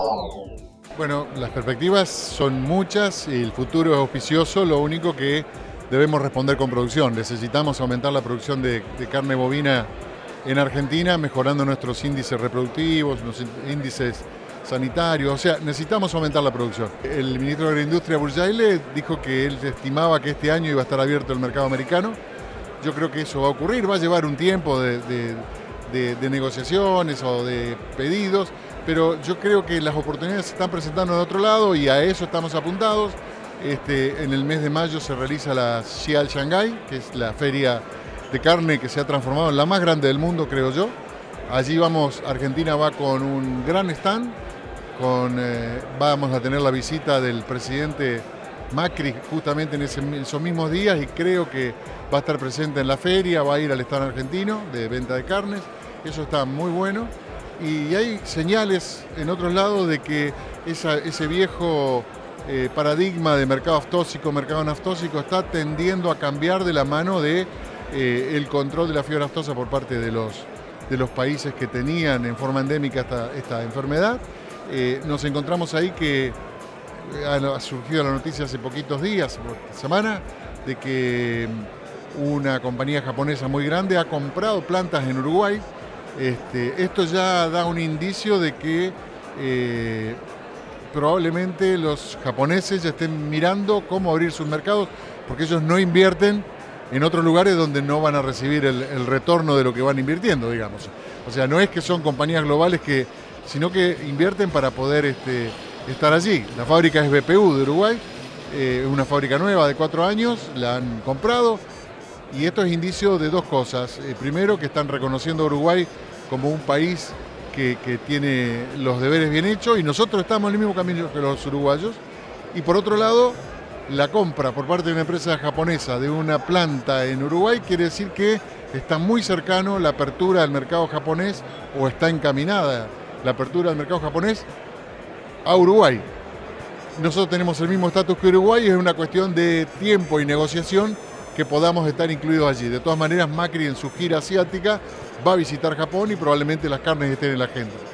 Bueno, las perspectivas son muchas y el futuro es auspicioso, lo único que debemos responder con producción. Necesitamos aumentar la producción de carne bovina en Argentina, mejorando nuestros índices reproductivos, los índices sanitarios, o sea, necesitamos aumentar la producción. El ministro de Agroindustria, Burjaile, dijo que él estimaba que este año iba a estar abierto el mercado americano. Yo creo que eso va a ocurrir, va a llevar un tiempo de negociaciones o de pedidos, pero yo creo que las oportunidades se están presentando de otro lado y a eso estamos apuntados. En el mes de mayo se realiza la Xial Shanghai, que es la feria de carne que se ha transformado en la más grande del mundo, creo yo. Allí vamos, Argentina va con un gran stand, vamos a tener la visita del presidente Macri justamente en esos mismos días y creo que va a estar presente en la feria, va a ir al stand argentino de venta de carnes, eso está muy bueno. Y hay señales en otros lados de que ese viejo paradigma de mercado aftóxico, mercado anaftóxico está tendiendo a cambiar de la mano de el control de la fiebre aftosa por parte de los países que tenían en forma endémica esta enfermedad. Nos encontramos ahí que ha surgido la noticia hace poquitos días, semana, de que una compañía japonesa muy grande ha comprado plantas en Uruguay. Esto ya da un indicio de que probablemente los japoneses ya estén mirando cómo abrir sus mercados, porque ellos no invierten en otros lugares donde no van a recibir el retorno de lo que van invirtiendo, digamos. O sea, no es que son compañías globales sino que invierten para poder estar allí. La fábrica es BPU de Uruguay, es una fábrica nueva de 4 años, la han comprado y esto es indicio de dos cosas. Primero, que están reconociendo a Uruguay como un país que tiene los deberes bien hechos y nosotros estamos en el mismo camino que los uruguayos. Y por otro lado, la compra por parte de una empresa japonesa de una planta en Uruguay quiere decir que está muy cercano la apertura del mercado japonés o está encaminada la apertura del mercado japonés a Uruguay. Nosotros tenemos el mismo estatus que Uruguay y es una cuestión de tiempo y negociación que podamos estar incluidos allí. De todas maneras, Macri en su gira asiática va a visitar Japón y probablemente las carnes estén en la agenda.